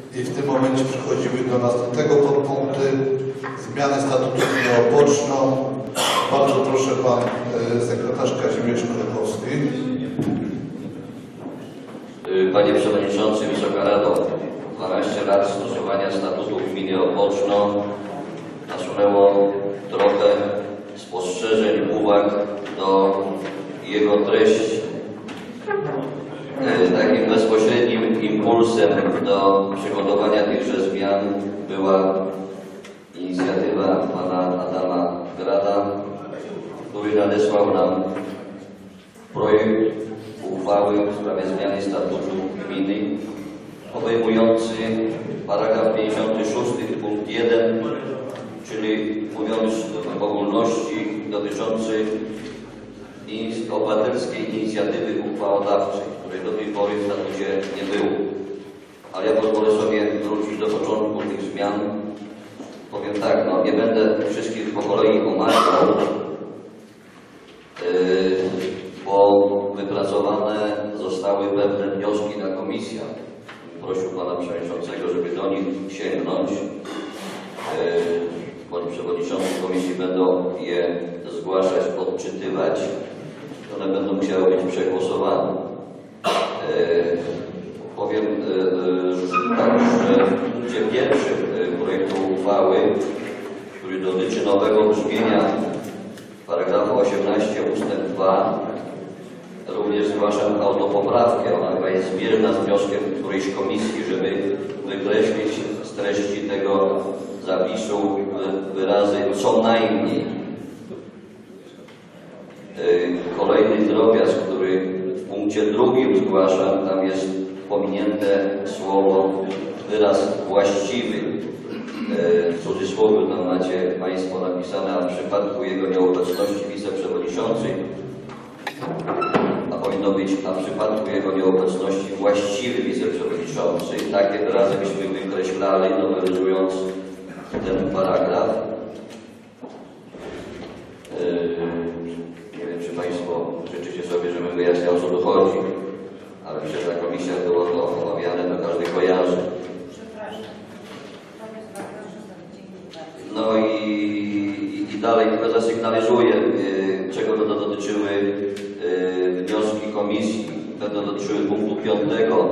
I w tym momencie przechodzimy do następnego podpunktu. Zmiany statutu gminy Opoczno. Bardzo proszę pan sekretarz Kazimierz Krykowski. Panie Przewodniczący, Wysoka Rado, 12 lat stosowania statutu gminy Opoczno nasunęło trochę spostrzeżeń, uwag do jego treści. Takim bezpośrednim impulsem do przygotowania tychże zmian była inicjatywa pana Adama Grada, który nadesłał nam projekt uchwały w sprawie zmiany statutu gminy obejmujący paragraf 56 punkt 1, czyli mówiąc w ogólności dotyczący obywatelskiej inicjatywy uchwałodawczej, której do tej pory w statucie nie było. Ale ja pozwolę sobie wrócić do początku tych zmian. Powiem tak, no nie będę wszystkich po kolei omawiał, bo wypracowane zostały pewne wnioski na komisjach. Prosił pana przewodniczącego, żeby do nich sięgnąć. Bądź przewodniczący komisji będą je zgłaszać, odczytywać. One będą musiały być przegłosowane. Powiem tak, że w punkcie pierwszym projektu uchwały, który dotyczy nowego brzmienia paragrafu 18 ustęp 2, również zgłaszam autopoprawkę. Ona chyba jest zbierna z wnioskiem którejś komisji, żeby wykreślić z treści tego zapisu wyrazy co najmniej. Kolejny drobiazg, który w punkcie drugim zgłaszam, tam jest pominięte słowo wyraz właściwy. W cudzysłowie tam macie państwo napisane, a w przypadku jego nieobecności wiceprzewodniczący, a powinno być, a w przypadku jego nieobecności właściwy wiceprzewodniczący. Takie wyrazy byśmy wykreślali, nowelizując ten paragraf. Nie wiem, czy państwo życzycie sobie, żebym wyjaśniał, o co tu chodzi, ale myślę, że na komisjach było to omawiane, to każdy kojarzy. No i dalej tylko zasygnalizuję, czego będą dotyczyły wnioski komisji. Będą dotyczyły punktu 5,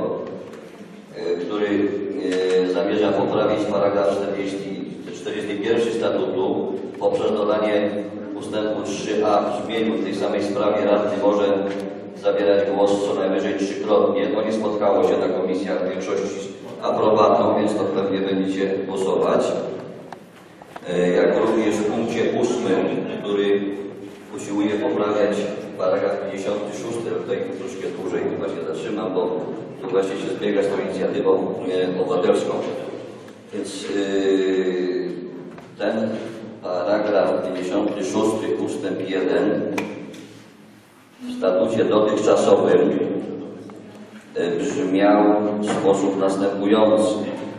który zamierza poprawić paragraf 41 statutu poprzez dodanie ustępu 3a w brzmieniu. W tej samej sprawie radny może zabierać głos co najwyżej 3-krotnie. To nie spotkało się na komisjach w większości z aprobatą, więc to pewnie będziecie głosować. Jak również w punkcie 8, który usiłuje poprawiać paragraf 56, tutaj troszkę dłużej chyba się zatrzymam, bo to właśnie się zbiega z tą inicjatywą obywatelską. Więc ten paragraf 56 ustęp 1 w statucie dotychczasowym brzmiał w sposób następujący.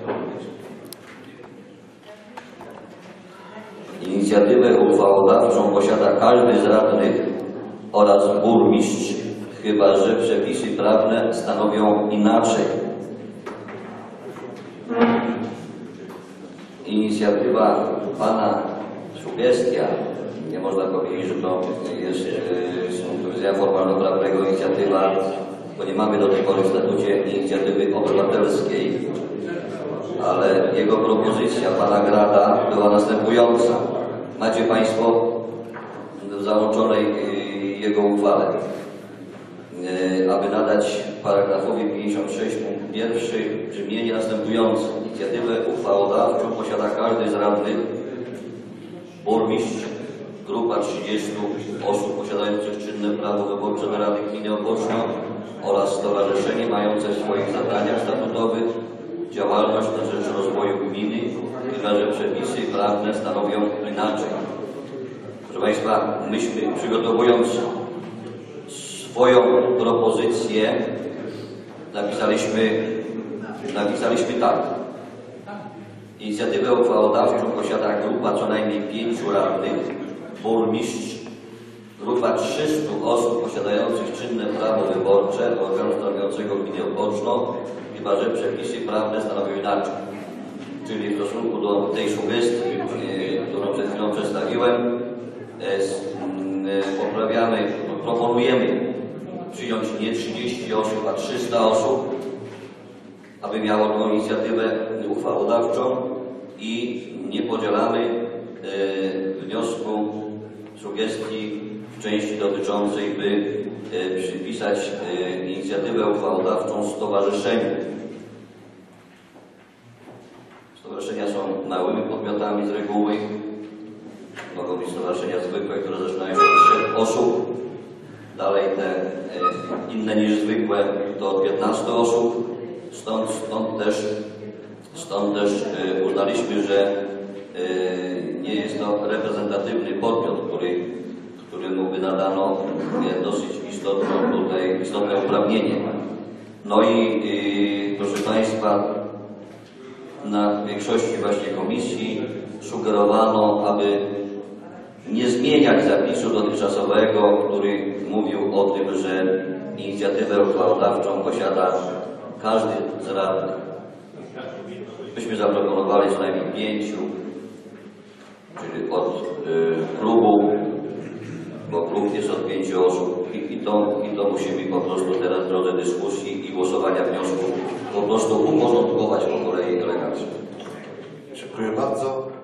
Inicjatywę uchwałodawczą posiada każdy z radnych oraz burmistrz, chyba że przepisy prawne stanowią inaczej. Inicjatywa pana, sugestia, nie można powiedzieć, że to jest z punktu widzenia formalno-prawnego inicjatywa, bo nie mamy do tej pory w statucie inicjatywy obywatelskiej, ale jego propozycja pana Grada była następująca. Macie państwo w załączonej jego uchwale, aby nadać paragrafowi 56 punkt 1 brzmienie następujące. Inicjatywę uchwałodawczą posiada każdy z radnych, burmistrz, grupa 30 osób posiadających czynne prawo wyborcze do Rady Gminy Opoczno oraz stowarzyszenie mające w swoich zadaniach statutowych działalność na rzecz rozwoju gminy, chyba że przepisy prawne stanowią inaczej. Proszę państwa, myśmy przygotowując swoją propozycję napisaliśmy tak. Inicjatywę uchwałodawczą posiada grupa co najmniej 5 radnych, burmistrz, grupa 300 osób posiadających czynne prawo wyborcze organu stanowiącego gminy Opoczno, chyba że przepisy prawne stanowią inaczej. Czyli w stosunku do tej sugestii, którą przed chwilą przedstawiłem, proponujemy przyjąć nie 30 osób, a 300 osób, aby miało tą inicjatywę uchwałodawczą i nie podzielamy wniosku, sugestii w części dotyczącej, by przypisać inicjatywę uchwałodawczą stowarzyszeniu. Stowarzyszenia są małymi podmiotami z reguły. Mogą być stowarzyszenia zwykłe, które zaczynają się od 3 osób. Dalej te inne niż zwykłe to od 15 osób. Stąd też uznaliśmy, że nie jest to reprezentatywny podmiot, któremu by nadano dosyć istotne uprawnienie. No i proszę Państwa, na większości właśnie komisji sugerowano, aby nie zmieniać zapisu dotychczasowego, który mówił o tym, że inicjatywę uchwałodawczą posiada każdy z radnych. Myśmy zaproponowali co najmniej 5, czyli od klubu, bo klub jest od 5 osób i to musimy po prostu teraz w drodze dyskusji i głosowania wniosku po prostu uporządkować po kolei elegancko. Dziękuję bardzo.